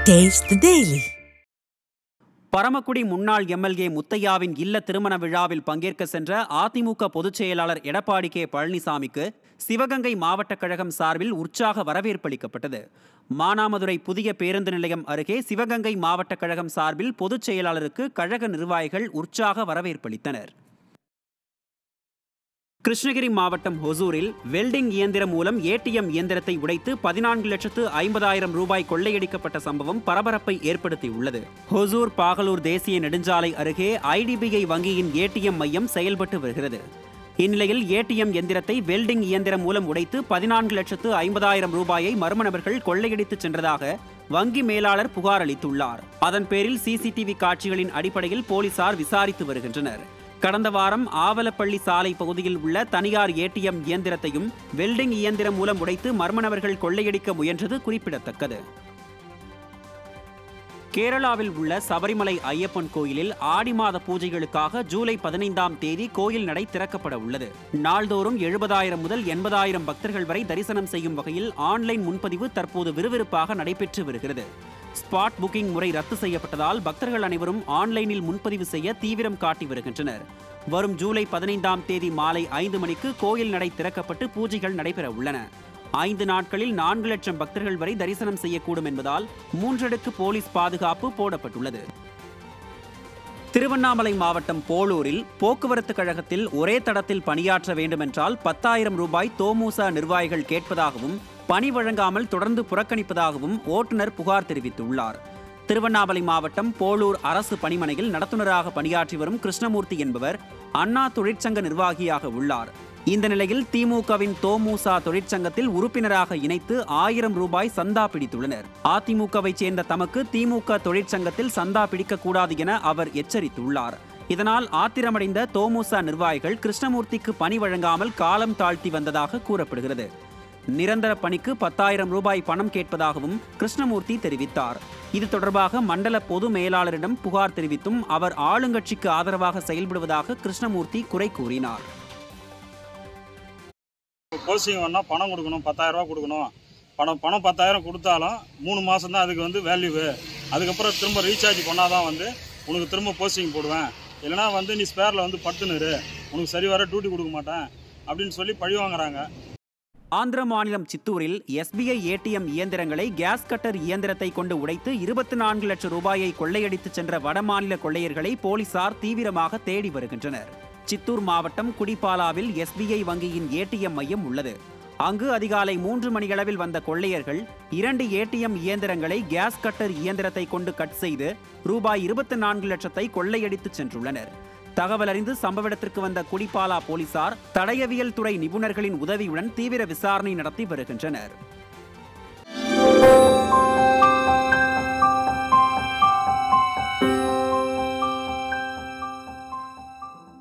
Taste the Daily. Paramakudi முன்னாள் MLA முத்தையாவின் இல்ல திருமண விழாவில் பங்கேற்க சென்ற அதிமுக பொதுச் செயலாளர் எடப்பாடி கே பழனிசாமிக்கு சிவகங்கை மாவட்ட கழகம் சார்பில் உற்சாக வரவேற்பளிக்கப்பட்டது. மானாமதுரை புதிய பேருந்து நிலையம் அருகே சிவகங்கை மாவட்ட கழகம் சார்பில் பொதுச் செயலாளருக்கு கழக நிர்வாகிகள் உற்சாக வரவேற்பளித்தனர். கிருஷ்ணகிரி மாவட்டம் ஹொசூரில் வெல்டிங் இயந்திரம் மூலம் ஏடிஎம் இயந்திரத்தை உடைத்து 14,50,000 ரூபாய் கொள்ளையடிக்கப்பட்ட சம்பவம் பரபரப்பை ஏற்படுத்தியுள்ளது. ஹொசூர் பாகலூர் தேசிய நெடுஞ்சாலை அருகே ஐடிபிஐ வங்கியின் ஏடிஎம் மையம் செயல்பட்டு வருகிறது. இந்நிலையில் ஏடிஎம் எந்திரத்தை வெல்டிங் இயந்திரம் மூலம் உடைத்து 14,50,000 ரூபாயை மர்ம நபர்கள் கொள்ளையடித்து சென்றதாக வங்கி மேலாளர் புகார் அளித்துள்ளார். அதன் பேரில் சிசிடிவி காட்சிகளின் அடிப்படையில் போலீசார் விசாரித்து வருகின்றனர். கடந்த வாரம் ஆவலப்பள்ளி சாலை பகுதியில் உள்ள தனியார் ஏடிஎம் இயந்திரத்தையும் வெல்டிங் இயந்திரம் மூலம் உடைத்து மர்ம நபர்கள் கொள்ளையடிக்க முயன்றது குறிப்பிடத்தக்கது. கேரளாவில் உள்ள சபரிமலை ஐயப்பன் கோயிலில் ஆடி மாத பூஜைகளுக்காக ஜூலை 15ஆம் தேதி கோயில் நடை திறக்கப்பட உள்ளது. நாள்தோறும் 70,000 முதல் 80,000 பக்தர்கள் வரை தரிசனம் செய்யும் வகையில் ஆன்லைன் முன்பதிவு தற்போது விறுவிறுப்பாக நடைபெற்று வருகிறது. ஸ்பாட் புக்கிங் முறை ரத்து செய்யப்பட்டதால் பக்தர்கள் அனைவரும் ஆன்லைனில் முன்பதிவு செய்ய தீவிரம் காட்டி வருகின்றனர். வரும் ஜூலை 15ஆம் தேதி மாலை 5 மணிக்கு கோயில் நடை திறக்கப்பட்டு பூஜைகள் நடைபெற உள்ளன. 5 நாட்களில் 4 லட்சம் பக்தர்கள் வரை தரிசனம் செய்யக்கூடும் என்பதால் 3 அடுக்கு போலீஸ் பாதுகாப்பு போடப்பட்டுள்ளது. திருவண்ணாமலை மாவட்டம் போளூரில் போக்குவரத்து கழகத்தில் ஒரே தடத்தில் பணியாற்ற வேண்டுமென்றால் 10,000 ரூபாய் தோமுச நிர்வாகிகள் கேட்பதாகவும் பணி வழங்காமல் தொடர்ந்து புறக்கணிப்பதாகவும் ஓட்டுநர் புகார் தெரிவித்துள்ளார். திருவண்ணாமலை மாவட்டம் போளூர் அரசு பணிமனையில் நடத்துனராக பணியாற்றி வரும் கிருஷ்ணமூர்த்தி என்பவர் அண்ணா தொழிற்சங்க நிர்வாகியாக உள்ளார். இந்த நிலையில் திமுகவின் தோமுசா தொழிற்சங்கத்தில் உறுப்பினராக இணைத்து 1000 ரூபாய் சந்தா பிடித்துள்ளனர். அதிமுகவை சேர்ந்த தமக்கு திமுக தொழிற்சங்கத்தில் சந்தா பிடிக்கக்கூடாது என அவர் எச்சரித்துள்ளார். இதனால் ஆத்திரமடைந்த தோமுசா நிர்வாகிகள் கிருஷ்ணமூர்த்திக்கு பணி வழங்காமல் காலம் தாழ்த்தி வந்ததாக கூறப்படுகிறது. நிரந்தர பணிக்கு 10,000 ரூபாய் பணம் கேட்பதாகவும் கிருஷ்ணமூர்த்தி தெரிவித்தார். இது தொடர்பாக மண்டல பொது மேலாளரிடம் புகார் தெரிவித்தும் அவர் ஆளுங்கட்சிக்கு ஆதரவாக செயல்படுவதாக கிருஷ்ணமூர்த்தி குறை கூறினார். போஸ்டிங் வேணால் பணம் கொடுக்கணும், 10,000 ரூபா கொடுக்கணும். பணம் 10,000 கொடுத்தாலும் 3 மாதம் தான் அதுக்கு வேல்யூவு. அதுக்கப்புறம் திரும்ப ரீசார்ஜ் பண்ணாதான் உனக்கு திரும்ப போஸ்டிங் போடுவேன். இல்லைனா நீ ஸ்பேரில் படுத்துனுரு, உனக்கு சரி வர டியூட்டி கொடுக்க மாட்டேன் அப்படின்னு சொல்லி பழி வாங்குறாங்க. ஆந்திர மாநிலம் சித்தூரில் எஸ்பிஐ ஏடிஎம் இயந்திரங்களை கேஸ் கட்டர் இயந்திரத்தை கொண்டு உடைத்து 24 லட்சம் ரூபாயை கொள்ளையடித்து சென்ற வடமாநில கொள்ளையர்களை போலீசார் தீவிரமாக தேடி வருகின்றனர். சித்தூர் மாவட்டம் குடிப்பாலாவில் எஸ்பிஐ வங்கியின் ஏடிஎம் மையம் உள்ளது. அங்கு அதிகாலை 3 மணியளவில் வந்த கொள்ளையர்கள் 2 ஏடிஎம் இயந்திரங்களை கேஸ் கட்டர் இயந்திரத்தை கொண்டு கட் செய்து ரூபாய் 24 லட்சத்தை கொள்ளையடித்து சென்றுள்ளனர். தகவல் அறிந்து சம்பவ இடத்திற்கு வந்த குடிப்பாலா போலீசார் தடயவியல் துறை நிபுணர்களின் உதவியுடன் தீவிர விசாரணை நடத்தி வருகின்றனர்.